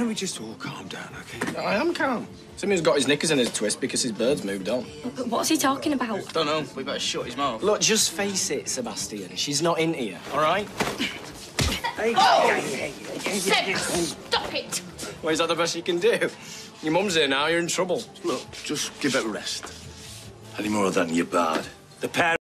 don't we just all calm down, OK? I am calm. Simeon's got his knickers in his twist because his bird's moved on. But what's he talking about? Don't know. We better shut his mouth. Look, just face it, Sebastian. She's not into you, all right? Hey, Seb, stop it! Well, is that the best you can do? Your mum's here now, you're in trouble. Look, just give it a rest. Any more of that and you're bad. The pair